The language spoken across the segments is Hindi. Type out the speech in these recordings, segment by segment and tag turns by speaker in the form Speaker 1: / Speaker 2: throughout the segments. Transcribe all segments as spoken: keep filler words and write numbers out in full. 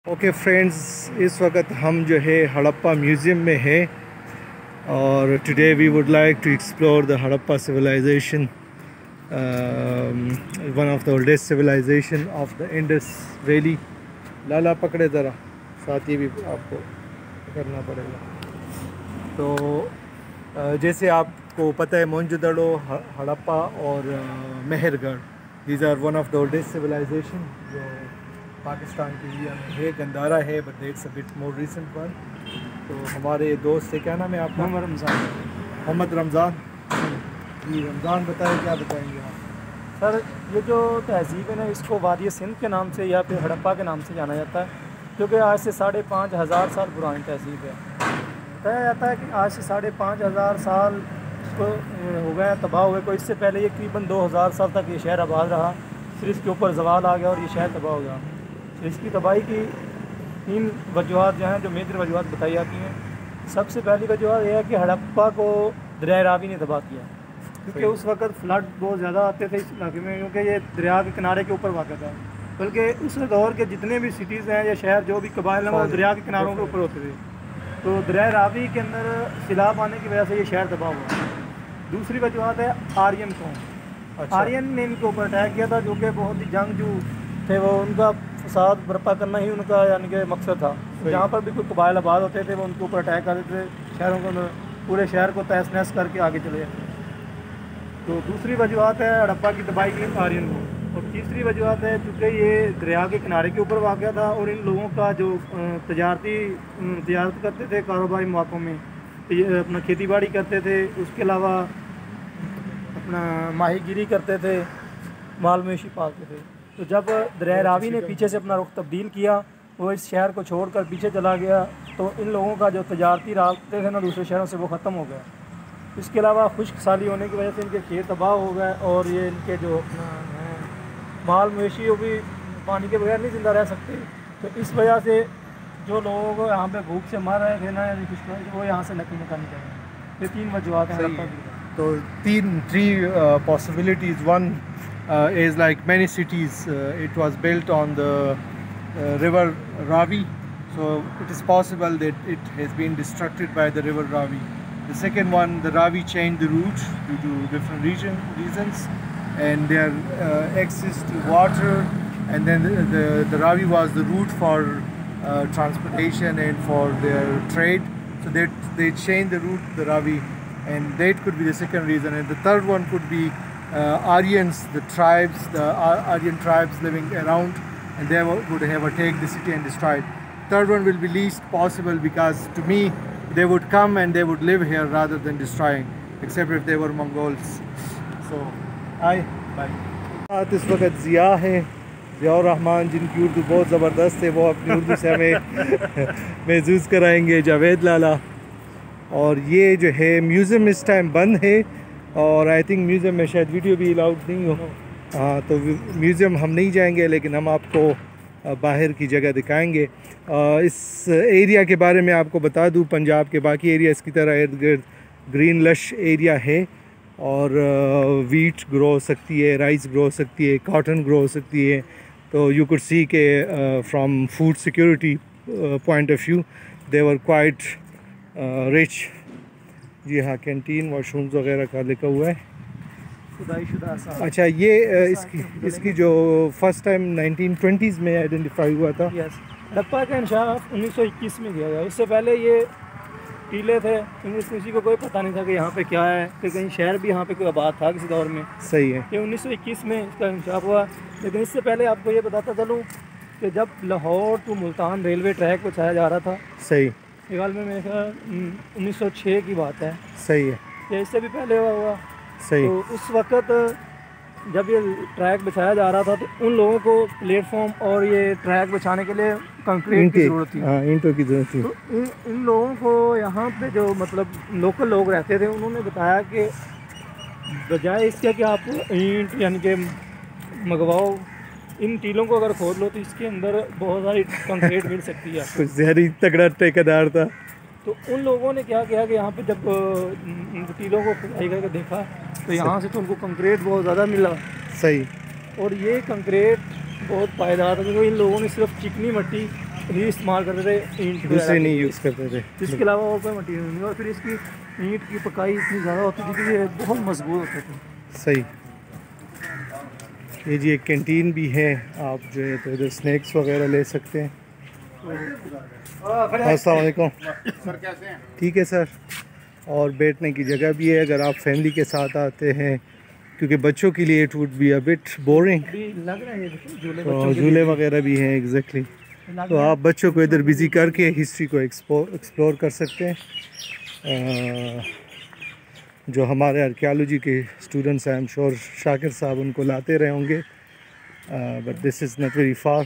Speaker 1: ओके फ्रेंड्स, इस वक्त हम जो है हड़प्पा म्यूज़ियम में है और today we would like to explore the Harappa civilization, one of the oldest civilization of the Indus valley. Lala पकड़े ज़रा, साथ ये भी आपको करना पड़ेगा। तो uh, जैसे आपको पता है मोहनजोदड़ो, हड़प्पा और uh, Mehrgarh, these are one of the oldest civilization जो पाकिस्तान के एरिया में है। गंदारा है but it's a bit more recent one. तो हमारे दोस्त से, क्या नाम है आपका?
Speaker 2: मोहम्मद रमज़ान।
Speaker 1: मोहम्मद रमज़ान जी, रमज़ान बताएं, क्या बताएंगे आप?
Speaker 2: सर, ये जो तहज़ीब है ना, इसको वादी सिंध के नाम से या फिर हड़प्पा के नाम से जाना जाता है, क्योंकि आज से साढ़े पाँच हज़ार साल पुरानी तहज़ीब है। बताया जाता है कि आज से साढ़े पाँच हज़ार साल इसको हो गए, तबाह हुए। कोई इससे पहले ये तकरीबन दो हज़ार साल तक ये शहर आबाद रहा, फिर इसके ऊपर जवाल आ गया और ये शहर तबाह हो गया। तो इसकी तबाही की तीन वजूहत जो हैं, जो मेजर वजूहत बताई जाती हैं। सबसे पहली वजूहत यह है कि हड़प्पा को दरिया रावी ने तबाह किया, क्योंकि उस वक्त फ्लड बहुत ज़्यादा आते थे इस इलाके में, क्योंकि ये दरिया के किनारे के ऊपर वाक़ था। बल्कि उस दौर के जितने भी सिटीज़ हैं या शहर, जो भी कबाइल हैं, वो दरिया के किनारों के ऊपर होते थे। तो दरिया रावी के अंदर सैलाब आने की वजह से ये शहर तबाह हुआ। दूसरी वजूहत है आर्यन कौम। अच्छा। आर्यन ने इनके ऊपर अटैक किया था, जो कि बहुत ही जंगजू थे। वो उनका फसाद बर्पा करना ही उनका यानी कि मकसद था। जहाँ पर भी कोई कबाइल आबाद होते थे, वो उनके ऊपर अटैक करते थे, शहरों को, पूरे शहर को तहस नहस करके आगे चले जाते। तो दूसरी वजूहत है हड़प्पा की तबाही की आर्यन को। और तीसरी वजूहत है चूँकि ये दरिया के किनारे के ऊपर वाक़ था और इन लोगों का जो तजारती तजारत करते थे कारोबारी मौक़ों में, ये अपना खेती बाड़ी करते थे, उसके अलावा अपना माहीगिरी करते थे, माल मवेशी पालते थे। तो जब दरिया रावी ने पीछे से अपना रुख तब्दील किया, वो इस शहर को छोड़कर पीछे चला गया, तो इन लोगों का जो तजारती रास्ते थे ना दूसरे शहरों से, वो ख़त्म हो गया। इसके अलावा खुश्क साली होने की वजह से इनके खेत तबाह हो गए और ये इनके जो अपना माल मवेशी, वो भी पानी के बगैर नहीं ज़िंदा रह सकते। तो इस वजह से जो लोग यहाँ पे भूख से मर रहे थे ना, यानी खुश्क, वो यहाँ से नकल निकालनी चाहिए। ये तीन वजूहत हैं।
Speaker 1: तो तीन three possibilities. One is like many cities, uh, it was built on the uh, river Ravi, so it is possible that it has been destructed by the river Ravi. The second one, the Ravi changed the route due to different region reasons and their uh, access to water, and then the, the, the Ravi was the route for uh, transportation and for their trade, so that they changed the route, the Ravi, and that could be the second reason. And the third one could be Uh, Aryans, the tribes, the Aryan tribes living around, and they would have attacked the city and destroyed. Third one will be least possible, because to me they would come and they would live here rather than destroying, except if they were Mongols. So, hi, bye. साथ इस वक्त ज़िया है, ज़ियाउर रहमान, जिनकी उर्दू बहुत ज़बरदस्त है, वो अपनी उर्दू से हमें महसूस कराएंगे। जावेद लाला। और ये जो है म्यूज़ियम इस टाइम बंद है, और आई थिंक म्यूज़ियम में शायद वीडियो भी अलाउड नहीं हो। हाँ, तो म्यूज़ियम हम नहीं जाएंगे, लेकिन हम आपको बाहर की जगह दिखाएंगे। इस एरिया के बारे में आपको बता दूँ, पंजाब के बाकी एरियाज़ की तरह इर्द गिर्द ग्रीन लश एरिया है, और वीट ग्रो हो सकती है, राइस ग्रो हो सकती है, कॉटन ग्रो हो सकती है। तो यू कुड सी के from food security point of view they were quite rich. जी हाँ, कैंटीन, वॉशरूम्स वगैरह का लिखा हुआ है। अच्छा, ये इसकी इसकी जो फर्स्ट टाइम नाइनटीन ट्वेंटीज़ में आइडेंटिफाई हुआ था।
Speaker 2: यस, हड़प्पा का इंशाअ उन्नीस सौ इक्कीस में किया गया। इससे पहले ये टीले थे, किसी को कोई पता नहीं था कि यहाँ पे क्या है, कि कहीं शहर भी यहाँ पे कोई आबाद था किसी दौर में।
Speaker 1: सही है।
Speaker 2: ये उन्नीस सौ इक्कीस में इसका इंशाअ हुआ। लेकिन इससे पहले आपको ये बताता चलूँ कि जब Lahore to Multan railway track पर छाया जा रहा था,
Speaker 1: सही,
Speaker 2: फिलहाल में मेरे ख्याल उन्नीस सौ छः की बात है।
Speaker 1: सही है।
Speaker 2: ये इससे भी पहले हुआ हुआ
Speaker 1: सही।
Speaker 2: तो उस वक़्त जब ये ट्रैक बिछाया जा रहा था, तो उन लोगों को प्लेटफॉर्म और ये ट्रैक बिछाने के लिए कंक्रीट की ज़रूरत थी।
Speaker 1: हाँ, ईंटों की ज़रूरत थी।
Speaker 2: तो इन इन लोगों को यहाँ पे जो मतलब लोकल लोग रहते थे, उन्होंने बताया कि बजाय इसके कि आप ईंट यानी कि मंगवाओ, इन टीलों को अगर खोद लो तो इसके अंदर बहुत सारी कंक्रीट मिल सकती है।
Speaker 1: कुछ जहरी तगड़ा ठेकेदार था।
Speaker 2: तो उन लोगों ने क्या किया कि यहाँ पे जब टीलों को खुदाई करके देखा, तो यहाँ से तो उनको कंक्रीट बहुत ज़्यादा मिला।
Speaker 1: सही।
Speaker 2: और ये कंक्रीट बहुत पायदार था, क्योंकि इन लोगों ने सिर्फ चिकनी मिट्टी रीइस्तेमाल करते थे, ईंट
Speaker 1: दूसरे नहीं यूज़ करते थे।
Speaker 2: इसके अलावा और कोई मटीरियल नहीं। और फिर इसकी ईंट की पकाई इतनी ज़्यादा होती थी कि ये बहुत मजबूत होते थे।
Speaker 1: सही। ये जी एक कैंटीन भी है, आप जो है तो इधर स्नैक्स वगैरह ले सकते हैं। अस्सलाम वालेकुम
Speaker 3: सर, कैसे हैं?
Speaker 1: ठीक है सर। और बैठने की जगह भी है अगर आप फैमिली के साथ आते हैं, क्योंकि बच्चों के लिए it would be a bit boring,
Speaker 2: लग रहा है झूले
Speaker 1: तो झूले वगैरह भी हैं। एग्जैक्टली, तो आप बच्चों को इधर बिज़ी करके हिस्ट्री को एक्सप्लोर एक्सप्लोर कर सकते हैं। आ, जो हमारे आर्कियोलॉजी के स्टूडेंट्स हैं, आई एम श्योर शाकिर साहब उनको लाते रहे होंगे, but this is not very far.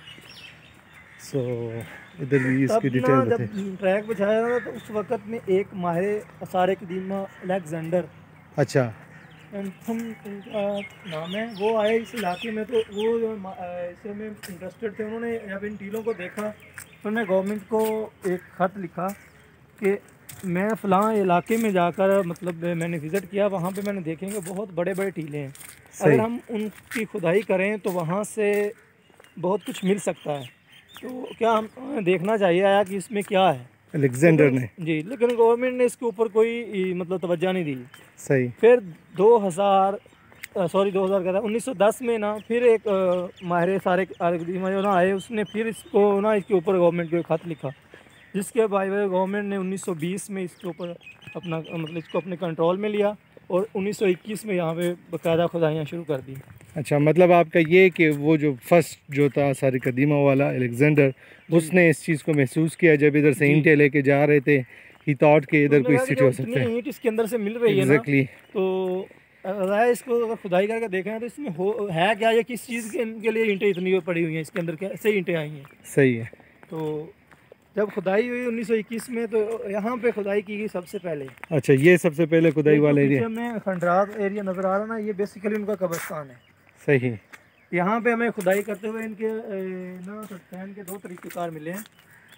Speaker 1: So इधर भी इसकी डिटेल बताएं।
Speaker 2: जब ट्रैक बिछाया था तो उस वक्त में एक माहिर आसार कदीमा अलेक्जेंडर
Speaker 1: अच्छा
Speaker 2: एंथम उनका नाम है, वो आए इस इलाके में। तो वो जो इसे में इंटरेस्टेड थे, उन्होंने जब इन टीलों को देखा तो उन्होंने गवर्नमेंट को एक ख़त लिखा कि मैं फ़लाँ इलाके में जाकर, मतलब मैंने विज़िट किया, वहाँ पे मैंने देखे कि बहुत बड़े बड़े टीले हैं, अगर हम उनकी खुदाई करें तो वहाँ से बहुत कुछ मिल सकता है। तो क्या हम देखना चाहिए आया कि इसमें क्या है
Speaker 1: अलेक्जेंडर ने
Speaker 2: जी, लेकिन गवर्नमेंट ने इसके ऊपर कोई मतलब तवज्जो नहीं दी।
Speaker 1: सही।
Speaker 2: फिर दो हज़ार सॉरी दो हज़ार का था उन्नीस सौ दस में ना, फिर एक माहिर सारे आर्कियोलॉजी जो ना आए, उसने फिर इसको ना इसके ऊपर गवर्नमेंट को एक खत लिखा, जिसके बाद गवर्नमेंट ने उन्नीस सौ बीस में इसके ऊपर अपना मतलब इसको अपने कंट्रोल में लिया और उन्नीस सौ इक्कीस में यहाँ पे बाकायदा खुदाइयाँ शुरू कर दी।
Speaker 1: अच्छा, मतलब आपका ये कि वो जो फर्स्ट जो था सारी कदीमा वाला अलेक्जेंडर, उसने इस चीज़ को महसूस किया जब इधर से ईंटें लेके जा रहे थे, ही थॉट के इधर कोई सिटी हो सकता है।
Speaker 2: ईंट इसके अंदर से मिल रही है
Speaker 1: exactly.
Speaker 2: ना, तो अगर इसको अगर खुदाई करके देखें तो इसमें हो है क्या, या किस चीज़ के इनके लिए ईंटें इतनी पड़ी हुई हैं इसके अंदर, कैसे ईंटें आई हैं।
Speaker 1: सही है।
Speaker 2: तो जब खुदाई हुई उन्नीस सौ इक्कीस में, तो यहाँ पे खुदाई की गई सबसे पहले।
Speaker 1: अच्छा, ये सबसे पहले खुदाई वाला एरिया
Speaker 2: में खंडरात एरिया नज़र आ रहा ना, ये बेसिकली उनका कब्रिस्तान है।
Speaker 1: सही।
Speaker 2: यहाँ पे हमें खुदाई करते हुए इनके ना सत्यान के दो तरीक़ेकार मिले हैं।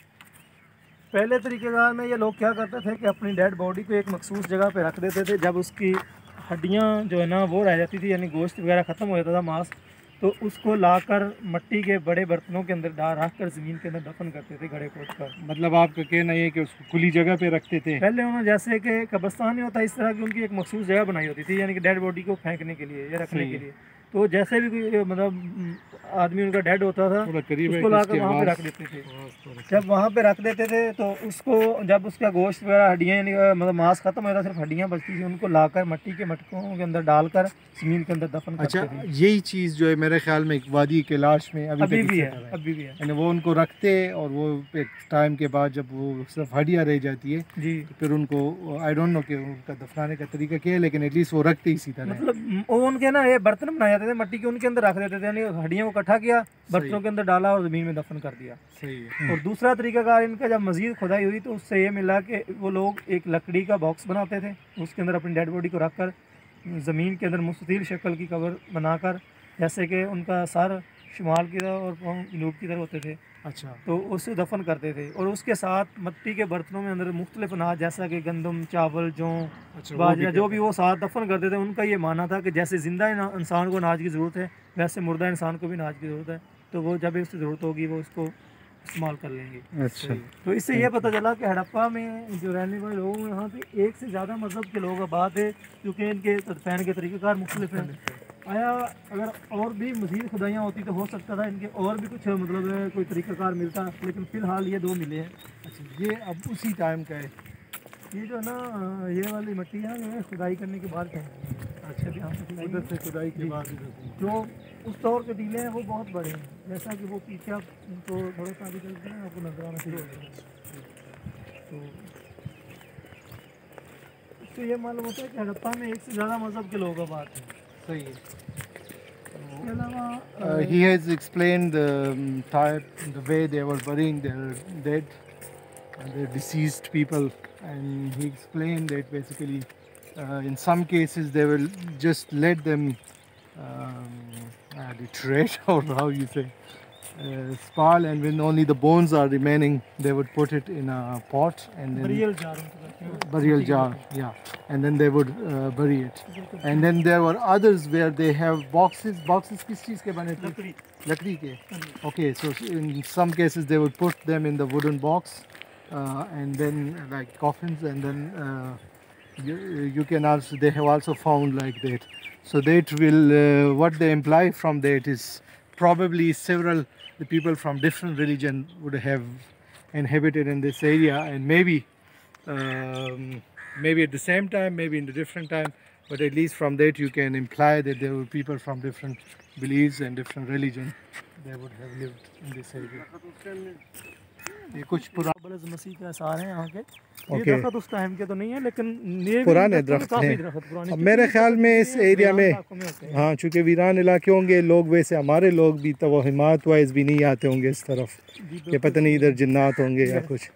Speaker 2: पहले तरीक़ेकार में ये लोग क्या करते थे कि अपनी डेड बॉडी को एक मखसूस जगह पे रख देते थे, जब उसकी हड्डियाँ जो है ना वो रह जाती थी, यानी गोश्त वगैरह ख़त्म हो जाता था, मांस, तो उसको लाकर मट्टी के बड़े बर्तनों के अंदर डाल रख कर ज़मीन के अंदर दफन करते थे, गड़े खोद कर।
Speaker 1: मतलब आपका कहना ये कि उसको खुली जगह पे रखते थे।
Speaker 2: पहले उन्होंने जैसे कि कब्रिस्तान नहीं होता, इस तरह की उनकी एक मखसूस जगह बनाई होती थी, यानी कि डेड बॉडी को फेंकने के लिए या रखने के लिए। तो जैसे भी कोई मतलब आदमी उनका डेड होता था, उसको लाकर वहाँ पे रख देते थे। जब वहाँ पे रख देते थे तो उसको, जब उसका गोश्त वगैरह हड्डियाँ यानी मतलब मांस खत्म हो जाता, सिर्फ हड्डियाँ बचती थी, उनको लाकर मट्टी के मटकों के अंदर डालकर ज़मीन के अंदर दफन करते थे।
Speaker 1: अच्छा, यही चीज़ जो है मेरे ख्याल में एक वादी कैलाश में अभी,
Speaker 2: अभी
Speaker 1: तक
Speaker 2: भी है, अभी भी है।
Speaker 1: यानी वो उनको रखते और वो एक टाइम के बाद जब वो सिर्फ हड्डियाँ रह जाती है
Speaker 2: जी,
Speaker 1: तो फिर उनको, आई डोंट नो कि उनका दफनाने का तरीका क्या है, लेकिन एटलीस्ट वो रखते इसी तरह।
Speaker 2: मतलब वो उनके ना ये बर्तन बनाए जाते थे मट्टी के, उनके अंदर रख देते थे, यानी हड्डियों को इकट्ठा किया, बर्तनों के अंदर डाला और ज़मीन में दफन कर दिया।
Speaker 1: सही है।
Speaker 2: और दूसरा तरीकाकार इनका, जब मज़ीद खुदाई हुई तो उससे ये मिला कि वो लोग एक लकड़ी का बॉक्स बनाते थे, उसके अंदर अपनी डेड बॉडी को रख कर ज़मीन के अंदर मुस्ततील शक्ल की कब्र बनाकर, जैसे कि उनका सर शुमाल की तरफ और पाँव जनूब की तरफ होते थे,
Speaker 1: अच्छा,
Speaker 2: तो उससे दफन करते थे। और उसके साथ मिट्टी के बर्तनों में अंदर मुख्तलिफ अनाज जैसा कि गंदम, चावल, जौ, बाजरा, जो भी वो साथ दफन करते थे। उनका ये मानना था कि जैसे ज़िंदा इंसान को अनाज की ज़रूरत है, वैसे मुर्दा इंसान को भी अनाज की ज़रूरत है, तो वो जब इसकी ज़रूरत होगी वो उसको इस्तेमाल कर लेंगे।
Speaker 1: अच्छा,
Speaker 2: तो इससे ये पता चला कि हड़प्पा में जो रहने वाले लोग हैं, यहाँ पे एक से ज़्यादा मज़हब के लोग आबाद है, क्योंकि इनके तदफीन के तरीक़ेकार मुख्तलिफ हैं। आया अगर और भी मज़ीद खुदाइयाँ होती तो हो सकता था इनके और भी कुछ मतलब कोई तरीक़ाकार मिलता, लेकिन फ़िलहाल ये दो मिले हैं।
Speaker 1: अच्छा, ये अब उसी टाइम का है।
Speaker 2: ये जो ना ये वाली मिट्टी है, ये खुदाई करने के बाद है। अच्छा, यहाँ से
Speaker 1: उधर से खुदाई के बाद
Speaker 2: जो उस दौर के टीले हैं वो बहुत बड़े हैं, जैसा कि वो पीछे आप उनको थोड़ा सा आगे चलते हैं, आपको नजर आना शुरू हो जाएगा। तो इससे ये मालूम होता है कि हड़प्पा में एक से ज़्यादा मज़हब के लोग आबाद हैं।
Speaker 1: सही है।
Speaker 2: इसके अलावा
Speaker 1: Uh, he has explained the um, type, the way they were burying their dead, uh, their deceased people, and he explained that basically, uh, in some cases they will just let them um, uh, deteriorate, or how you say, uh, spal, and when only the bones are remaining, they would put it in a pot and then
Speaker 2: burial jar उनको कहते हैं।
Speaker 1: burial jar, yeah, and then they would uh, bury it. And then there were others where they have boxes. Boxes किस चीज़ के बने थे?
Speaker 2: लकड़ी।
Speaker 1: लकड़ी के. Okay, so in some cases they would put them in the wooden box, uh, and then uh, like coffins, and then uh, you, you can also, they have also found like that. So that will, uh, what they imply from that is probably several the people from different religion would have inhabited in this area, and maybe um, maybe at the same time, maybe in a different time, but at least from that you can imply that there were people from different beliefs and different religion they would have lived in this area. ये कुछ पुराने
Speaker 2: मसीह के आसार हैं यहाँ के।
Speaker 1: Okay.
Speaker 2: ये दरख्त उस टाइम के तो नहीं है, लेकिन ये
Speaker 1: पुराने दरख्त हैं। अब मेरे ख्याल में इस एरिया में, हाँ, चूँकि वीरान इलाके होंगे, लोग वैसे हमारे लोग भी तो हिमायत वाइज भी नहीं आते होंगे इस तरफ, ये पता नहीं इधर जिन्नात होंगे या कुछ,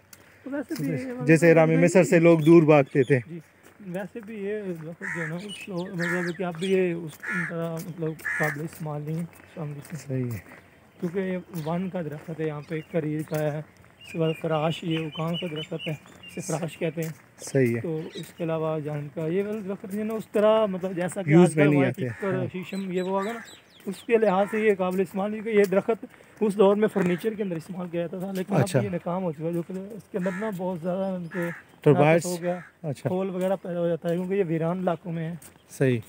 Speaker 1: जैसे रामी मिस्र से लोग दूर भागते थे।
Speaker 2: वैसे भी ये दरख्त जो है ना, मतलब कि अब भी ये उस मतलब काबिल इस्तेमाल नहीं है।
Speaker 1: सही है,
Speaker 2: क्योंकि ये वन का दरख्त है, यहाँ पे करीर का है, इसके बाद फराश, ये उकान का दरख्त है, इसे फराश कहते हैं।
Speaker 1: सही है।
Speaker 2: तो इसके अलावा जान का ये वाला दरख्त है ना, उस तरह मतलब जैसा कि
Speaker 1: यूज़ में नहीं आते, हाँ।
Speaker 2: शीशम ये वो होगा ना, उसके लिहाज से ये काबिल इस्तेमाल नहीं। ये दरख्त उस दौर में फर्नीचर के अंदर इस्तेमाल किया जाता था, लेकिन
Speaker 1: अच्छा।
Speaker 2: अब ये नाकाम हो चुका है, जो कि इसके अंदर ना बहुत ज़्यादा उनके
Speaker 1: टर्बाइट्स
Speaker 2: हो गया,
Speaker 1: अच्छा,
Speaker 2: खोल वगैरह पैदा हो जाता है, क्योंकि ये वीरान इलाकों में है।
Speaker 1: सही।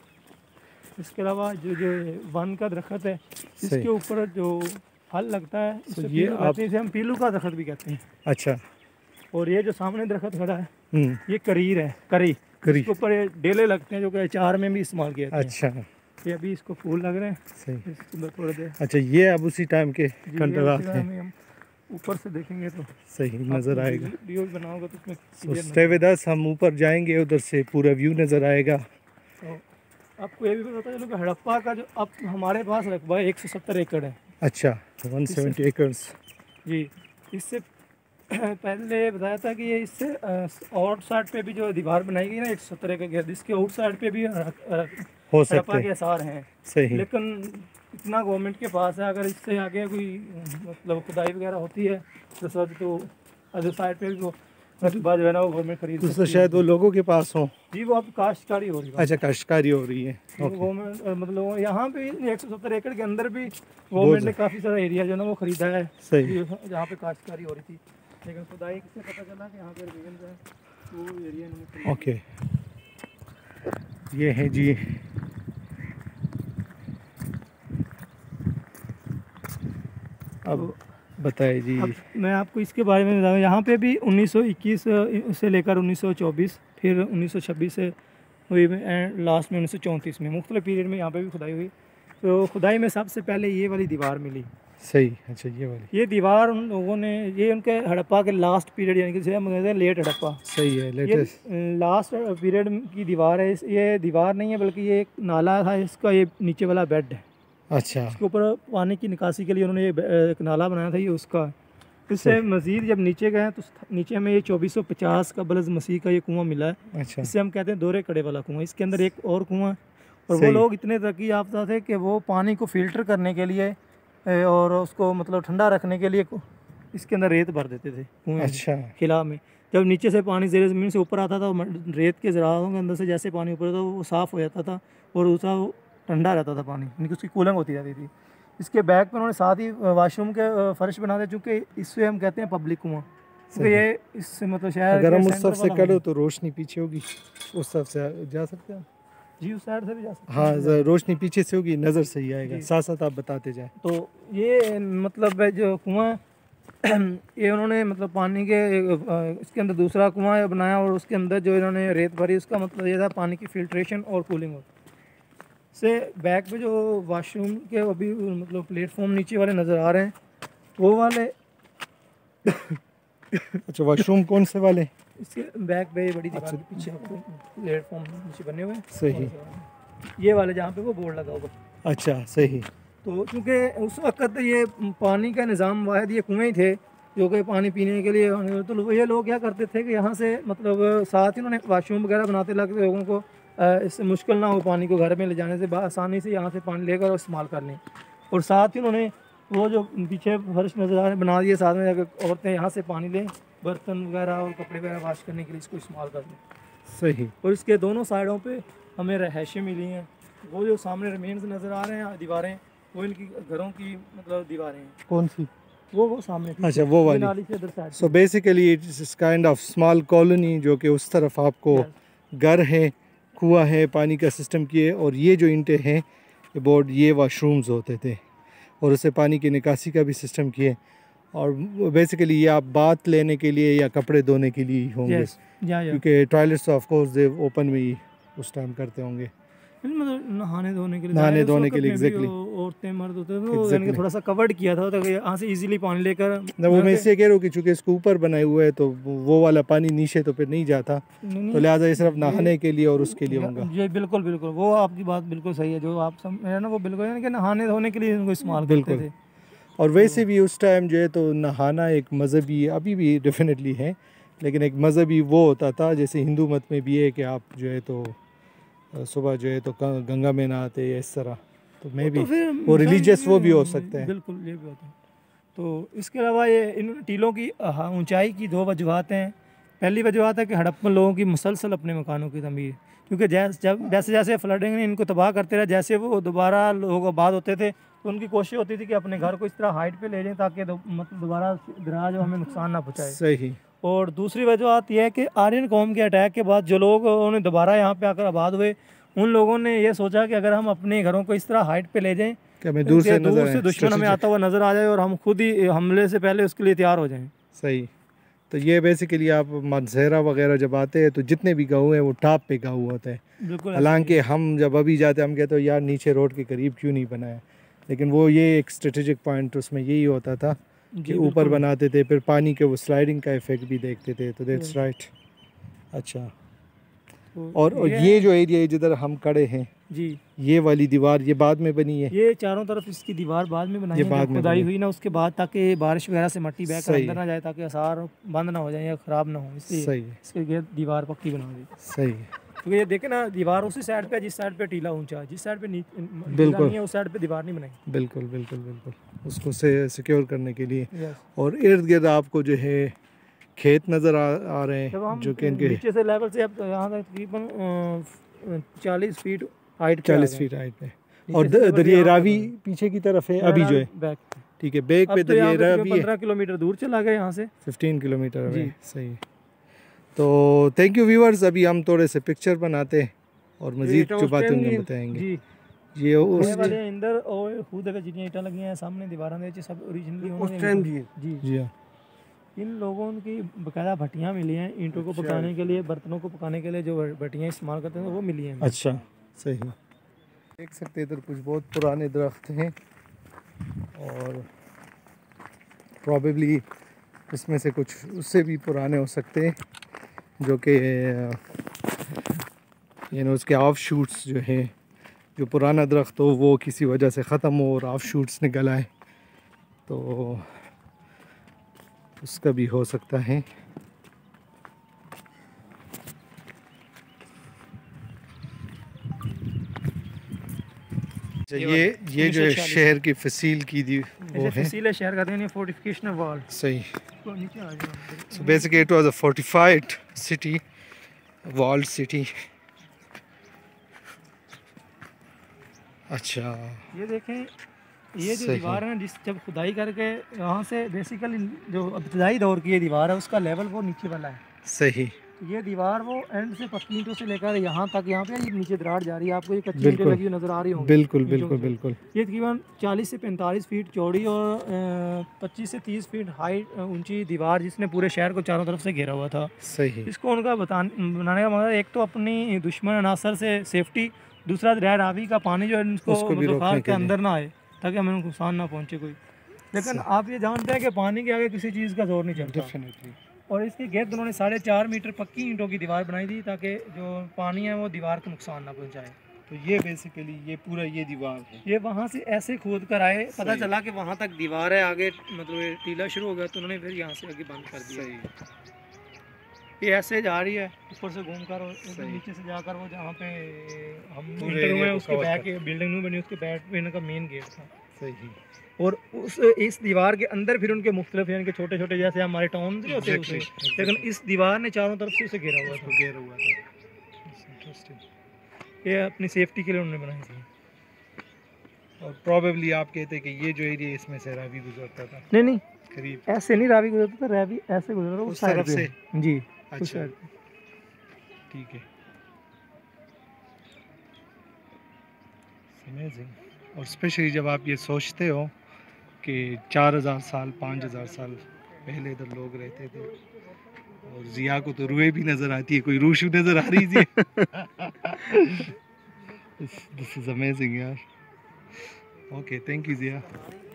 Speaker 2: इसके अलावा जो जो वन का दरख्त है, इसके ऊपर जो फल लगता है,
Speaker 1: तो
Speaker 2: इसे
Speaker 1: ये
Speaker 2: पीलू
Speaker 1: आप-
Speaker 2: कहते हैं, इसे हम पीलू का दरख्त भी कहते हैं।
Speaker 1: अच्छा।
Speaker 2: और ये जो सामने दरख्त खड़ा है,
Speaker 1: हम्म,
Speaker 2: ये करीर है, करी
Speaker 1: करी।
Speaker 2: इसके ऊपर ये डेले लगते हैं, जो कि अचार में भी इस्तेमाल किया जाता है।
Speaker 1: अच्छा,
Speaker 2: ये अभी इसको फूल लग रहे हैं,
Speaker 1: सही।
Speaker 2: इसके अंदर थोड़े देर
Speaker 1: अच्छा, ये अब उसी टाइम के
Speaker 2: जी, ये
Speaker 1: कंटरात
Speaker 2: उसी
Speaker 1: हैं,
Speaker 2: में हम ऊपर से देखेंगे तो
Speaker 1: सही नज़र आएगा।
Speaker 2: वीडियो बनाओगे तो इसमें
Speaker 1: तो
Speaker 2: clear
Speaker 1: स्टे विद अस, हम ऊपर जाएंगे, उधर से पूरा व्यू नज़र आएगा।
Speaker 2: तो आपको ये भी पता चलो कि हड़प्पा का जो अब हमारे पास रकबा एक सौ सत्तर एकड़ है।
Speaker 1: अच्छा, वन सेवेंटी एकर्स।
Speaker 2: जी, इससे पहले बताया था कि ये इससे आउट साइड पे भी जो दीवार बनाई गई ना एक सौ सत्तर एकड़ के, जिसके आउट साइड पे भी
Speaker 1: हो सकते
Speaker 2: हड़प्पा के आसार हैं।
Speaker 1: सही।
Speaker 2: लेकिन इतना गवर्नमेंट के पास है, अगर इससे आगे कोई मतलब खुदाई वगैरह होती है तो सब तो अदर साइड पे भी वो रकबा जो है ना वो गवर्नमेंट खरीद
Speaker 1: तो, तो
Speaker 2: सकती है।
Speaker 1: शायद वो लोगों के पास हो।
Speaker 2: जी, वो अब काश्तकारी हो रही है।
Speaker 1: अच्छा, काश्तकारी हो रही है।
Speaker 2: गवर्नमेंट मतलब यहाँ पे एक सौ सत्तर एकड़ के अंदर भी गवर्नमेंट ने काफ़ी सारा एरिया जो है ना वो खरीदा है,
Speaker 1: सही।
Speaker 2: जहाँ पे काश्तकारी हो रही थी, लेकिन खुदाई से पता चला कि यहाँ पे रिवीजन जो है वो एरिया इन्होंने।
Speaker 1: ओके, ये है जी अब बताए जी।
Speaker 2: अब मैं आपको इसके बारे में बताऊँ, यहाँ पे भी उन्नीस सौ इक्कीस से लेकर उन्नीस सौ चौबीस, फिर उन्नीस सौ छब्बीस से हुई, एंड लास्ट में उन्नीस सौ चौंतीस में मुख्तलिफ पीरियड में यहाँ पे भी खुदाई हुई। तो खुदाई में सबसे पहले ये वाली दीवार मिली।
Speaker 1: सही। अच्छा, ये वाली
Speaker 2: ये दीवार उन लोगों ने, ये उनके हड़प्पा के लास्ट पीरियड, यानी कि जिसे हम कहते हैं लेट हड़प्पा।
Speaker 1: सही है,
Speaker 2: ये
Speaker 1: लेटेस्ट
Speaker 2: लास्ट पीरियड की दीवार है। इस- ये दीवार नहीं है बल्कि ये एक नाला था, इसका ये नीचे वाला बेड है।
Speaker 1: अच्छा,
Speaker 2: इसके ऊपर पानी की निकासी के लिए उन्होंने ये बे- एक नाला बनाया था, ये उसका है। इससे मज़ीद जब नीचे गए तो नीचे में ये चौबीस सौ पचास का बलज मसीह का ये कुआं मिला है।
Speaker 1: अच्छा,
Speaker 2: इससे हम कहते हैं दोहरे कड़े वाला कुआं। इसके अंदर एक और कुआं है, और वो
Speaker 1: सही।
Speaker 2: लोग इतने तरक्की याफ्ता थे कि वो पानी को फ़िल्टर करने के लिए ए, और उसको मतलब ठंडा रखने के लिए इसके अंदर रेत भर देते थे कुएं में,
Speaker 1: अच्छा,
Speaker 2: खिला में। जब नीचे से पानी ज़ेरे ज़मीन से ऊपर आता था, तो रेत के ज़राओं के अंदर से जैसे पानी ऊपर आता था वो साफ़ हो जाता था, और दूसरा वो ठंडा रहता था पानी, यानी कि उसकी कूलिंग होती रहती थी। इसके बैक पर उन्होंने साथ ही वाशरूम के फर्श बना दिए, चूँकि इससे हम कहते हैं पब्लिक कुआं, क्योंकि ये इससे मतलब शहर
Speaker 1: अगर
Speaker 2: के
Speaker 1: हम उस
Speaker 2: सेंटर
Speaker 1: तरफ से
Speaker 2: वाला
Speaker 1: करो
Speaker 2: नहीं।
Speaker 1: तो रोशनी पीछे होगी, उस तरफ से जा सकते हैं।
Speaker 2: जी, उस साइड से भी जा सकते हैं।
Speaker 1: हाँ, ज- रोशनी पीछे से होगी, नज़र सही आएगा।
Speaker 2: जी।
Speaker 1: साथ साथ आप बताते जाए।
Speaker 2: तो ये मतलब है जो कुआं ये उन्होंने मतलब पानी के अ, इसके अंदर दूसरा कुआं बनाया, और उसके अंदर जो इन्होंने रेत भरी, उसका मतलब ये था पानी की फिल्ट्रेशन और कूलिंग हो। से बैक पे जो वॉशरूम के अभी मतलब प्लेटफॉर्म नीचे वाले नज़र आ रहे हैं, वो वाले
Speaker 1: अच्छा, वॉशरूम कौन से वाले?
Speaker 2: इसके बैक पे बड़ी दीवार के पीछे प्लेटफॉर्म नीचे बने हुए हैं,
Speaker 1: सही।
Speaker 2: ये वाले जहाँ पे वो बोर्ड लगा होगा।
Speaker 1: अच्छा, सही।
Speaker 2: तो चूँकि उस वक्त ये पानी का निज़ाम वाहिद ये कुएँ ही थे जो कि पानी पीने के लिए, तो ये लोग क्या करते थे कि यहाँ से मतलब साथ ही उन्होंने वाशरूम वगैरह बनाते लगे लोगों को इससे मुश्किल ना हो पानी को घर में ले जाने से, आसानी से यहाँ से पानी लेकर और इस्तेमाल कर लें। और साथ ही उन्होंने वो जो पीछे फर्श नज़र आ रहे हैं बना दिए साथ में, अगर औरतें यहाँ से पानी लें बर्तन वगैरह और कपड़े वगैरह वाश करने के लिए इसको इस्तेमाल कर लें।
Speaker 1: सही।
Speaker 2: और इसके दोनों साइडों पे हमें रहायशें मिली हैं। वो जो सामने रिमेन्स नज़र आ रहे हैं दीवारें, वो इनकी घरों की मतलब दीवारें हैं।
Speaker 1: कौन सी?
Speaker 2: वो वो सामने
Speaker 1: अच्छा वो वाली।
Speaker 2: नाली से इधर side.
Speaker 1: So basically it's kind of small colony, जो कि उस तरफ आपको घर है, कुआं है, पानी का सिस्टम किए, और ये जो ईंटें हैं बोर्ड ये वाशरूम्स होते थे, और उससे पानी की निकासी का भी सिस्टम किए। और बेसिकली ये आप बात लेने के लिए या कपड़े धोने के लिए होंगे,
Speaker 2: yes. yeah, yeah.
Speaker 1: क्योंकि toilets of course they open में उस टाइम करते होंगे,
Speaker 2: मतलब नहाने धोने के लिए,
Speaker 1: नहाने धोने के लिए एग्जैक्टली।
Speaker 2: औरतें मर्द होते थे तो exactly. थोड़ा सा कवर्ड किया था ताकि यहाँ से इजीली पानी लेकर
Speaker 1: ना। वो मैं इसलिए कह रहा हूँ कि चूँकि इसके ऊपर बनाए हुए है तो वो वाला पानी नीचे तो फिर नहीं जाता, तो लिहाजा ये सिर्फ नहाने के लिए और उसके लिए होगा।
Speaker 2: ये बिल्कुल बिल्कुल वो आपकी बात बिल्कुल सही है, जो आप समझ रहे हैं ना, वो बिल्कुल यानी कि नहाने धोने के लिए इनको इस्तेमाल करते थे।
Speaker 1: और वैसे भी उस टाइम जो है तो नहाना एक मज़हबी, अभी भी डेफिनेटली है, लेकिन एक मज़हबी वो होता था, जैसे हिंदू मत में भी है कि आप जो है तो सुबह जो है तो गंगा में नहाते या इस तरह, तो मैं भी
Speaker 2: तो
Speaker 1: वो रिलीजियस वो भी हो सकते हैं।
Speaker 2: बिल्कुल ये भी होता है। तो इसके अलावा ये इन टीलों की ऊंचाई की दो वजूहत हैं। पहली वजूहत है कि हड़प्पन लोगों की मुसलसल अपने मकानों की तमीर, क्योंकि जैसे जब जैसे जैसे फ्लडिंग ने इनको तबाह करते रहे, जैसे वो दोबारा लोग आबाद होते थे तो उनकी कोशिश होती थी कि अपने घर को इस तरह हाइट पे ले जाएं ताकि दो, मतलब दोबारा दराज हमें नुकसान ना पहुँचाए।
Speaker 1: सही।
Speaker 2: और दूसरी वजूहत यह है कि आर्यन कौम के अटैक के बाद जो लोग उन्हें दोबारा यहाँ पे आकर आबाद हुए, उन लोगों ने ये सोचा कि अगर हम अपने घरों को इस तरह हाइट पे ले जाएं
Speaker 1: कि हमें दूर से
Speaker 2: दूर से दुश्मन हमें आता हुआ नज़र आ जाए और हम खुद ही हमले से पहले उसके लिए तैयार हो जाएं।
Speaker 1: सही। तो ये बेसिकली आप मंसेरा वगैरह जब आते हैं तो जितने भी गाँव हैं वो टॉप पे गाँव होते हैं।
Speaker 2: बिल्कुल।
Speaker 1: हालांकि हम जब अभी जाते हैं हम कहते हैं यार नीचे रोड के करीब क्यों नहीं बनाया, लेकिन वो ये एक स्ट्रेटेजिक पॉइंट उसमें यही होता था कि ऊपर बनाते थे, फिर पानी के वो स्लाइडिंग का इफेक्ट भी देखते थे। तो दैट्स राइट। अच्छा, और, और ये जो एरिया है जिधर हम खड़े हैं
Speaker 2: जी,
Speaker 1: ये वाली दीवार ये बाद में बनी है?
Speaker 2: ये चारों तरफ इसकी दीवार बाद में बनाई है, बाद में खुदाई हुई ना उसके बाद, ताकि बारिश वगैरह से मट्टी बह कर अंदर ना जाए, ताकि आसार बंद ना हो जाए या ख़राब ना हो, इसलिए इसके दीवार पक्की बना दी।
Speaker 1: सही।
Speaker 2: क्योंकि ये देखे ना दीवार उसी साइड पे जिस साइड पे टीला ऊंचा है, जिस साइड पे बिल्कुल नहीं है उस साइड पे दीवार नहीं बनाई। बिल्कुल
Speaker 1: बिल्कुल बिल्कुल उसको से सिक्योर करने के लिए। और इर्द गिर्द आपको जो है खेत नज़र आ, आ रहे हैं, जो कि इनके
Speaker 2: नीचे से लेवल से अब यहाँ तक तकरीबन चालीस फीट हाइट
Speaker 1: चालीस फीट हाइट पे। और दरिया रावी पीछे की तरफ है अभी जो है,
Speaker 2: बैक
Speaker 1: ठीक है, बैक पे दरिया रावी
Speaker 2: पंद्रह किलोमीटर दूर चला गया यहाँ से,
Speaker 1: फिफ्टीन किलोमीटर है। सही। तो थैंक यू व्यूअर्स, अभी हम थोड़े से पिक्चर बनाते हैं और मजीद जो बातें होंगी बताएंगे।
Speaker 2: ये उस वाले अंदर और खुद अगर जितनी ईंटें लगी हैं सामने दीवारों में सब ओरिजिनली उस टाइम की जी जी हाँ। इन लोगों की बकायदा भट्टियाँ मिली हैं ईंटों को पकाने के लिए, बर्तनों को पकाने के लिए जो भट्टियाँ इस्तेमाल करते हैं वो मिली हैं।
Speaker 1: अच्छा सही। देख सकते हैं इधर कुछ बहुत पुराने दरख्त हैं और प्रॉबेबली इसमें से कुछ उससे भी पुराने हो सकते हैं, जो कि यानी उसके ऑफ शूट्स जो हैं, जो पुराना दरख्त हो वो किसी वजह से ख़त्म हो और ऑफ शूट्स निकल आए, तो उसका भी हो सकता है। ये ये जो है शहर की फसील की दी वो है,
Speaker 2: फसील है शहर का, यानी फोर्टिफिकेशन वॉल।
Speaker 1: सही। So basically it was a fortified city, walled city. अच्छा
Speaker 2: ये देखें, ये जो दीवार है ना, जिस जब खुदाई करके यहाँ से बेसिकली जो इब्तदाई दौर की ये दीवार है उसका लेवल वो नीचे वाला है।
Speaker 1: सही।
Speaker 2: ये दीवार वो एंड से पक्की ईंटों से लेकर यहाँ तक, यहाँ पे ये नीचे दरार जा रही है, आपको ये कच्ची ईंटें लगी नजर आ रही होंगी।
Speaker 1: बिल्कुल बिल्कुल बिल्कुल।
Speaker 2: ये तकरीबन चालीस से पैंतालीस फीट चौड़ी और पच्चीस से तीस फीट हाइट ऊंची दीवार, जिसने पूरे शहर को चारों तरफ से घेरा हुआ था।
Speaker 1: सही।
Speaker 2: इसको उनका बनाने का मतलब एक तो अपनी दुश्मन अनासर से सेफ्टी, दूसरा दरिया रावी का पानी जो है उसको खाल के अंदर ना आए ताकि हमें नुकसान ना पहुँचे कोई। लेकिन आप ये जानते हैं कि पानी के आगे किसी चीज़ का जोर नहीं चलता।
Speaker 1: डेफिनेटली।
Speaker 2: और इसके गिर्द उन्होंने साढ़े चार मीटर पक्की ईंटों की दीवार बनाई थी ताकि जो पानी है वो दीवार को नुकसान ना पहुंचाए।
Speaker 1: तो ये बेसिकली ये पूरा ये दीवार है,
Speaker 2: ये वहाँ से ऐसे खोद कर आए, पता चला कि वहाँ तक दीवार है, आगे मतलब टीला शुरू हो गया तो उन्होंने फिर यहाँ से आगे बंद कर दिया। ये ऐसे जा रही है ऊपर से घूम कर और नीचे से जाकर वो जहाँ पे हम इंटर हुए उसके बैक बिल्डिंग नहीं बनी, उसके बैक पे इनका मेन गेट था।
Speaker 1: सही।
Speaker 2: और उस इस दीवार के अंदर फिर उनके मुख्तलिफ यानी कि छोटे छोटे जैसे हमारे टाउन नहीं होते उसे, लेकिन इस दीवार ने चारों तरफ से उसे घेरा हुआ था।
Speaker 1: घेरा हुआ था। इंटरेस्टिंग।
Speaker 2: ये अपनी सेफ्टी के लिए उन्होंने बनाई थी।
Speaker 1: और प्रोबेबली आप कहते हैं कि ये जो एरिया इसमें से रावी गुजरता था?
Speaker 2: नहीं नहीं,
Speaker 1: करीब
Speaker 2: ऐसे नहीं रावी गुजरता था, रावी ऐसे गुजरता था उस साइड से जी।
Speaker 1: अच्छा, ठीक है। अमेजिंग। और स्पेशली जब आप ये सोचते हो कि चार हज़ार साल पाँच हज़ार साल पहले इधर लोग रहते थे, और जिया को तो रूए भी नज़र आती है, कोई रूशू नज़र आ रही थी। दिस इज़ अमेजिंग यार। Okay, thank you Jiya.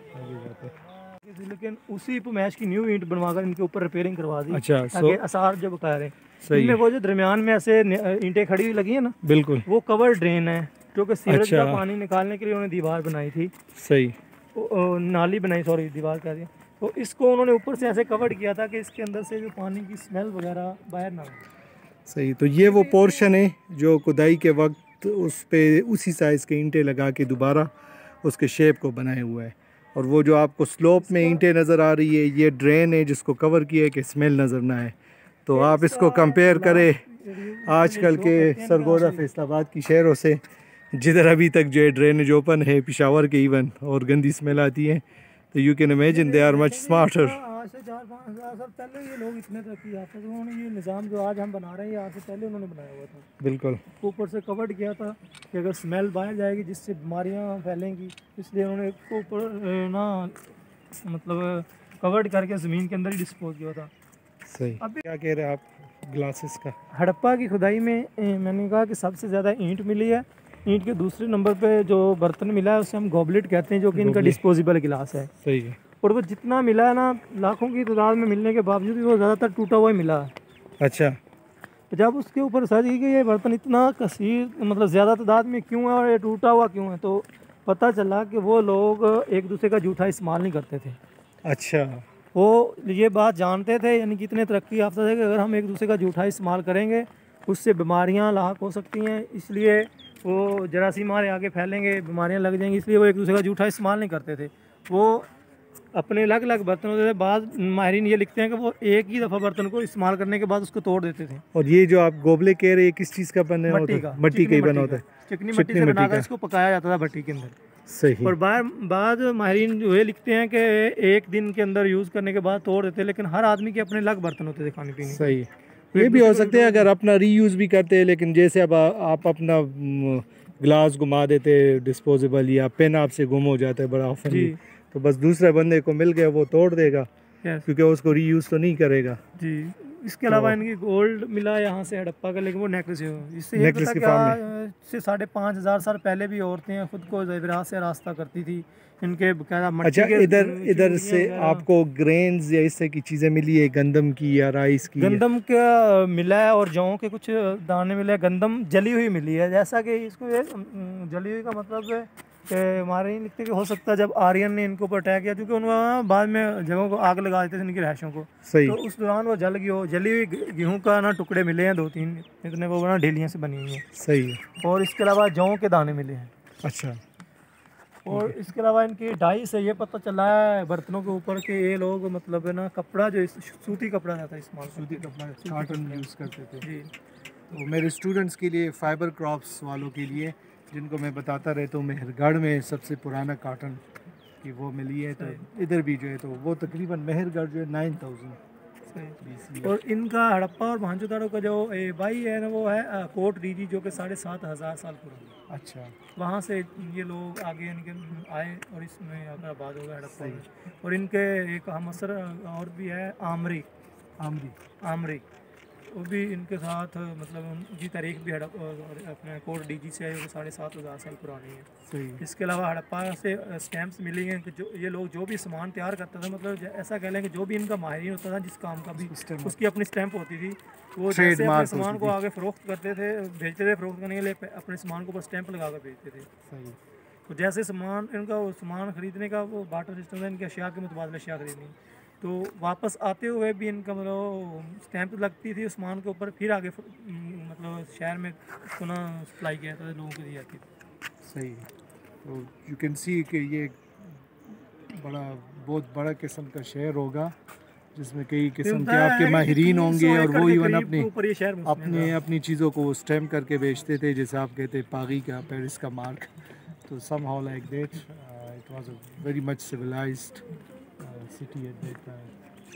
Speaker 2: लेकिन उसी मैच की न्यू ईंट बनवाकर इनके ऊपर रिपेयरिंग करवा दी।
Speaker 1: अच्छा,
Speaker 2: ताकि आसार जो बता रहे हैं इनमें वो जो दरमियान में ऐसे ईंटें खड़ी हुई लगी है ना,
Speaker 1: बिल्कुल
Speaker 2: वो कवर ड्रेन है, क्योंकि सीवरेज
Speaker 1: अच्छा।
Speaker 2: का पानी निकालने के लिए उन्होंने दीवार बनाई थी।
Speaker 1: सही।
Speaker 2: नाली बनाई, सॉरी दीवार कह दी। तो इसको उन्होंने ऊपर से ऐसे कवर किया था कि इसके अंदर से जो पानी की स्मेल वगैरह बाहर ना आए।
Speaker 1: सही। तो ये वो पोर्शन है जो खुदाई के वक्त उस पे उसी साइज़ के ईंटें लगा के दोबारा उसके शेप को बनाए हुआ है। और वो जो आपको स्लोप में ईंटें नज़र आ रही है, ये ड्रेन है जिसको कवर किया है कि स्मेल नज़र ना आए। तो आप इसको कंपेयर करें आजकल के सरगोदा फैसलाबाद की शहरों से, जिधर अभी तक जो है ड्रेनेज ओपन है, पेशावर के इवन, और गंदी स्मेल आती है। तो you can imagine they are much smarter.
Speaker 2: आज से चार पाँच हज़ार साल पहले ये लोग इतने तरक्की याफ्ता थे, उन्होंने ये निज़ाम जो आज हम बना रहे हैं आज से पहले उन्होंने बनाया हुआ था।
Speaker 1: बिल्कुल।
Speaker 2: ऊपर से कवर्ड किया था कि अगर स्मेल बाहर जाएगी जिससे बीमारियां फैलेंगी, इसलिए उन्होंने इसको ऊपर ना मतलब कवर्ड करके ज़मीन के अंदर ही डिस्पोज किया था।
Speaker 1: सही। अब क्या कह रहे हैं आप ग्लासेस का?
Speaker 2: हड़प्पा की खुदाई में ए, मैंने कहा कि सबसे ज़्यादा ईंट मिली है। ईंट के दूसरे नंबर पे जो बर्तन मिला है उसे हम गॉबलेट कहते हैं, जो कि इनका डिस्पोजेबल गिलास है।
Speaker 1: सही है।
Speaker 2: और वो जितना मिला है ना, लाखों की तादाद में मिलने के बावजूद भी वो ज़्यादातर टूटा हुआ ही मिला है।
Speaker 1: अच्छा।
Speaker 2: तो जब उसके ऊपर सर्च की कि ये बर्तन इतना कसीर मतलब ज़्यादा तादाद में क्यों है और ये टूटा हुआ क्यों है, तो पता चला कि वो लोग एक दूसरे का जूठा इस्तेमाल नहीं करते थे।
Speaker 1: अच्छा।
Speaker 2: वो ये बात जानते थे, यानी कि इतने तरक्की याफ्ता थे कि अगर हम एक दूसरे का जूठा इस्तेमाल करेंगे उससे बीमारियां लाक हो सकती हैं, इसलिए वो जरासीम हमारे आगे फैलेंगे, बीमारियां लग जाएंगी, इसलिए वो एक दूसरे का जूठा इस्तेमाल नहीं करते थे। वो अपने अलग अलग बर्तन होते थे। बाद माहिरीन ये लिखते हैं कि वो एक ही दफ़ा बर्तन को इस्तेमाल करने के बाद उसको तोड़ देते थे।
Speaker 1: और ये जो आप गोबले कह रहे हैं किस चीज़ का बना होता है? मट्टी का ही बना होता है।
Speaker 2: चिकनी मट्टी से बनाकर इसको पकाया जाता था भट्टी के अंदर।
Speaker 1: सही।
Speaker 2: और बार बाद माहिरीन जो ये लिखते हैं कि एक दिन के अंदर यूज़ करने के बाद तोड़ देते, लेकिन हर आदमी के अपने अलग बर्तन होते थे खाने पीने।
Speaker 1: सही। ये भी हो सकते हैं अगर अपना रीयूज़ भी करते हैं, लेकिन जैसे अब आप अपना ग्लास घुमा देते डिस्पोजेबल, या पेन आपसे गुम हो जाता है बड़ा ऑफन, तो बस दूसरे बंदे को मिल गया वो तोड़ देगा, क्योंकि उसको रीयूज़ तो नहीं करेगा जी। इसके अलावा इनकी गोल्ड मिला यहाँ से हड़प्पा का, लेकिन वो नेकलेस है। इससे नेकलेस के फॉर्म में से साढ़े पाँच हज़ार साल पहले भी औरतें खुद को ज़ेवरात से रास्ता करती थी इनके बकायदा। अच्छा, इधर इधर से आपको ग्रेन्स या इससे की चीज़ें मिली है, गंदम की या राइस की? गंदम का मिला है और जौ के कुछ दाने मिले। गंदम जली हुई मिली है, जैसा कि इसको ये जली हुई का मतलब है कि हमारे नहीं लिखते कि हो सकता है जब आर्यन ने इनको पर अटैक किया, क्योंकि उन्होंने बाद में जगहों को आग लगा देते थे इनकी रहायशों को। सही। तो उस दौरान वो जल गई हो। जली हुई गेहूं का ना टुकड़े मिले हैं दो तीन, इतने वो ना ढेलियाँ से बनी हुई हैं। सही। और इसके अलावा जौ के दाने मिले हैं। अच्छा। और इसके अलावा इनकी डाई से ये पता चला है बर्तनों के ऊपर कि ये लोग मतलब है ना कपड़ा जो सूती कपड़ा रहता है इस्तेमाल, सूती कपड़ा कॉटन यूज़ करते थे जी। तो मेरे स्टूडेंट्स के लिए, फाइबर क्रॉप्स वालों के लिए, जिनको मैं बताता रहता हूँ मेहरगढ़ में सबसे पुराना काटन की वो मिली है, तो इधर भी जो है तो वो तकरीबन मेहरगढ़ जो है नाइन थाउजेंड। और इनका हड़प्पा और भांजोदारो का जो भाई है ना वो है कोट डीजी, जो कि साढ़े सात हज़ार साल पुराना। अच्छा। वहाँ से ये लोग आगे इनके आए और इसमें आबाद हो गया हड़प्पा। और इनके एक हमअसर और भी है आमरी आमरी आमरी वो भी इनके साथ मतलब उनकी तारीख भी हड़प अपने कोट डीजी से है, वो साढ़े सात हज़ार साल पुरानी है। सही। इसके अलावा हड़प्पा से स्टैम्प्स मिली हैं कि जो ये लोग जो भी सामान तैयार करता था, मतलब ऐसा कह लें कि जो भी इनका माहिर होता था जिस काम का भी, उसकी अपनी स्टैम्प होती थी। वो जैसे अपने सामान को आगे फ़रोख्त करते थे, भेजते थे, फ़रोख्त करने के लिए अपने सामान को ऊपर स्टैंप लगा कर भेजते थे। सही। तो जैसे सामान इनका वो सामान ख़रीदने का वो बाटर सिस्टम है, इनके अशिया के मुतबादले अशिया खरीदनी, तो वापस आते हुए भी इनका मतलब स्टैंप लगती थी सामान के ऊपर, फिर आगे मतलब शहर में उसको ना सप्लाई किया था लोगों को दी जाती थी। सही। तो यू कैन सी कि ये बड़ा बहुत बड़ा किस्म का शहर होगा जिसमें कई किस्म के आपके माहिरीन होंगे और वो इवन अपने अपने अपनी चीज़ों को स्टैम्प करके बेचते थे, जैसे आप कहते हैं पागी का, पेरिस का मार्क। तो somehow like that uh, it was a very much civilized uh, city at that time.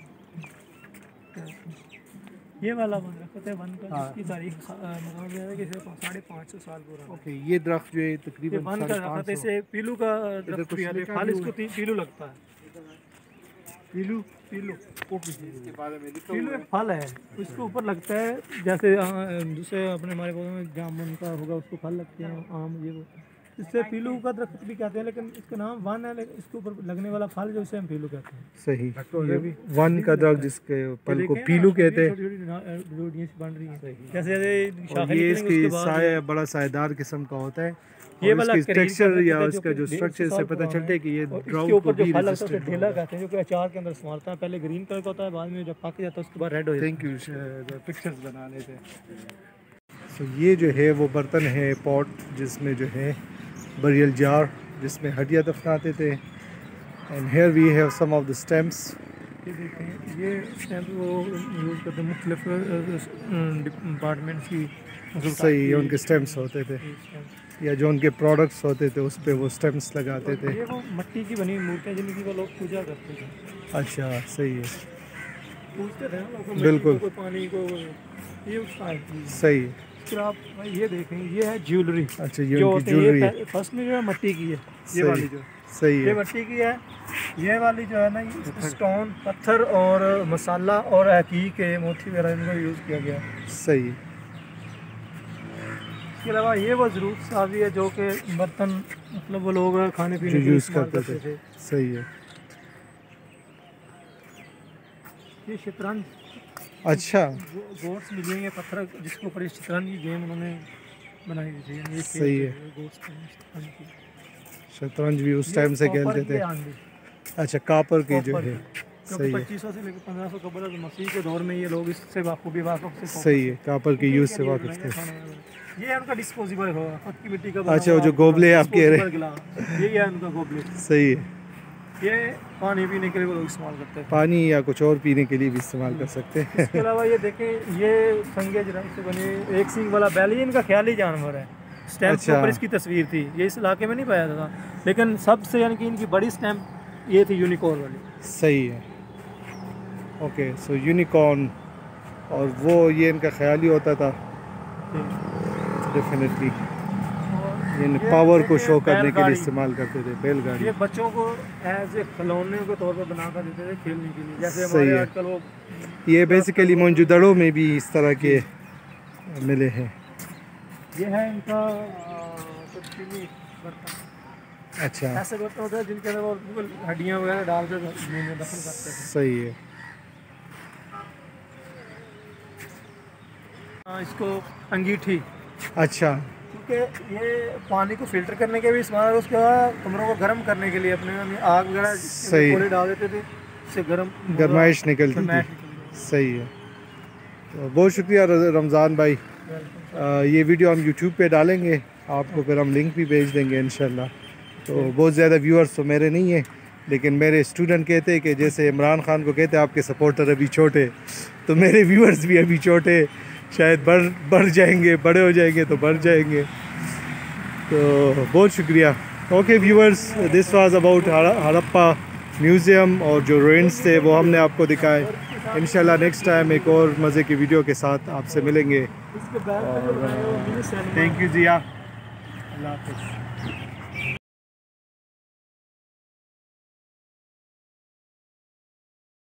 Speaker 2: ये वाला बन रखा है वन का, इसकी तारीख मतलब ये है कि साढ़े पाँच सौ साल पुराना।
Speaker 1: ओके, ये दरख्त जो है तकरीबन
Speaker 2: वन का रखा था, इसे पीलू का दरख्त भी है, खाली इसको पीलू लगता है। पीलू पीलू इसके बारे में पीलू एक फल है, इसके ऊपर लगता है, जैसे दूसरे अपने हमारे पौधों में जामुन का होगा उसको फल लगते हैं, आम ये वो, इससे पीलू का दरख्त भी कहते हैं, लेकिन इसका नाम वन है, लेकिन इसके ऊपर लगने वाला फल जो इसे हम पीलू कहते हैं।
Speaker 1: सही, ये वन का दरख्त जिसके फल को पीलू कहते हैं,
Speaker 2: बन रही है जैसे
Speaker 1: ये इसकी साया बड़ा सायेदार किस्म का होता है। ये वाला टेक्सचर या उसका जो स्ट्रक्चर से पता चलता है कि ये ड्राउट को भी रेजिस्टेंट है।
Speaker 2: ढेला कहते हैं, जो कि अचार के अंदर संभालता है, पहले ग्रीन कलर का होता है, बाद में जब पक जाता है उसके बाद रेड हो जाता है।
Speaker 1: थैंक यू, पिक्चर्स बनाने थे। सो ये जो है वो बर्तन है, पॉट, जिसमें जो है बरियल जार, जिसमें हड्डियाँ दफनाते थे। And here we have some of the stamps.
Speaker 2: ये देखें, ये स्टैम्प वो यूज़ करते हैं मुख्तलिफ डिपार्टमेंट्स की।
Speaker 1: सही, उनके स्टैम्प्स होते थे या जो उनके प्रोडक्ट्स होते थे उस पर वो स्टैम्प्स लगाते थे।
Speaker 2: ये वो मिट्टी की बनी मूर्तियाँ जिनकी वो लोग पूजा करते थे।
Speaker 1: अच्छा, सही है,
Speaker 2: पूछते थे लोग
Speaker 1: बिल्कुल,
Speaker 2: को पानी को, ये उसका
Speaker 1: सही।
Speaker 2: फिर आप ये देखें, ये है ज्वेलरी।
Speaker 1: अच्छा, ये उनकी ज्वेलरी
Speaker 2: फर्स्ट में जो है मिट्टी की है, ये वाली जो
Speaker 1: सही है,
Speaker 2: ये मिट्टी की है। ये वाली जो है ना, स्टोन, पत्थर और मसाला और हकीक है, मोती वगैरह इनको यूज़ किया गया।
Speaker 1: सही।
Speaker 2: इसके अलावा ये वो ज़रूरत सावी है जो कि बर्तन मतलब वो लोग खाने पीने के
Speaker 1: यूज़ करते थे, थे। सही है।
Speaker 2: ये शतरंज,
Speaker 1: अच्छा,
Speaker 2: गोट्स मिले हैं पत्थर जिसके ऊपर शतरंज की गेम उन्होंने बनाई थी। ये
Speaker 1: सही है, शतरंज भी उस टाइम से खेलते थे। अच्छा, कापर की जो है, सही है,
Speaker 2: पच्चीस सौ से लेकर पंद्रह सौ कबल मसीह के दौर में ये लोग इससे वाक़ुफ़ वाक़ुफ़ से।
Speaker 1: सही है, कापर के यूज़ से वाक़ुफ़ थे।
Speaker 2: ये उनका डिस्पोजेबल होगा, खुद की मिट्टी का।
Speaker 1: अच्छा, जो गोबले आप कह रहे हैं,
Speaker 2: ये है उनका गोबले।
Speaker 1: सही है,
Speaker 2: ये पानी पीने के लिए वो लोग इस्तेमाल करते हैं,
Speaker 1: पानी या कुछ और पीने के लिए भी इस्तेमाल कर सकते हैं।
Speaker 2: इसके अलावा ये देखें, ये संगेज रंग से बने एक सींग वाला बैल, ये इनका ख्याली जानवर है। स्टैम्प के ऊपर इसकी तस्वीर थी, ये इस इलाके में नहीं पाया था, लेकिन सबसे यानी कि इनकी बड़ी स्टैम्प ये थी यूनिकॉर्न वाली।
Speaker 1: सही है, ओके। सो यूनिकॉर्न, और वो ये इनका ख्याली होता था डेफिनेटली, ये पावर को शो करने के लिए इस्तेमाल करते थे। बैलगाड़ी,
Speaker 2: ये बच्चों को एज ए खिलौने के तौर पर बना कर देते थे खेलने के लिए, जैसे हमारे आजकल वो।
Speaker 1: ये बेसिकली मौजूदड़ों में भी इस तरह के मिले हैं।
Speaker 2: ये है इनका बर्तन।
Speaker 1: अच्छा,
Speaker 2: ऐसे बर्तन होते हैं जिनके अंदर वो हड्डियाँ वगैरह डाल कर दफन करते हैं।
Speaker 1: सही है।
Speaker 2: इसको अंगीठी,
Speaker 1: अच्छा,
Speaker 2: क्योंकि ये पानी को फिल्टर करने के भी इस्तेमाल है, उसके बाद कमरों को गर्म करने के लिए अपने आग वगैरह कोयले डाल देते थे, इससे गर्म
Speaker 1: गर्माइश निकलती थी। सही है, तो बहुत शुक्रिया रमज़ान भाई। आ, ये वीडियो हम यूट्यूब पे डालेंगे, आपको फिर हम लिंक भी भेज देंगे इंशाल्लाह। तो बहुत ज़्यादा व्यूअर्स तो मेरे नहीं हैं, लेकिन मेरे स्टूडेंट कहते हैं कि जैसे इमरान खान को कहते हैं आपके सपोर्टर अभी छोटे, तो मेरे व्यूअर्स भी अभी छोटे, शायद बढ़ बढ़ जाएंगे, बड़े हो जाएंगे तो बढ़ जाएंगे। तो बहुत शुक्रिया। Okay viewers, this was about Harappa museum, और जो रुइंस थे वो हमने आपको दिखाए। इंशाल्लाह नेक्स्ट टाइम एक और मज़े की वीडियो के साथ आपसे मिलेंगे। थैंक यू जिया, अल्लाह हाफ़िज़।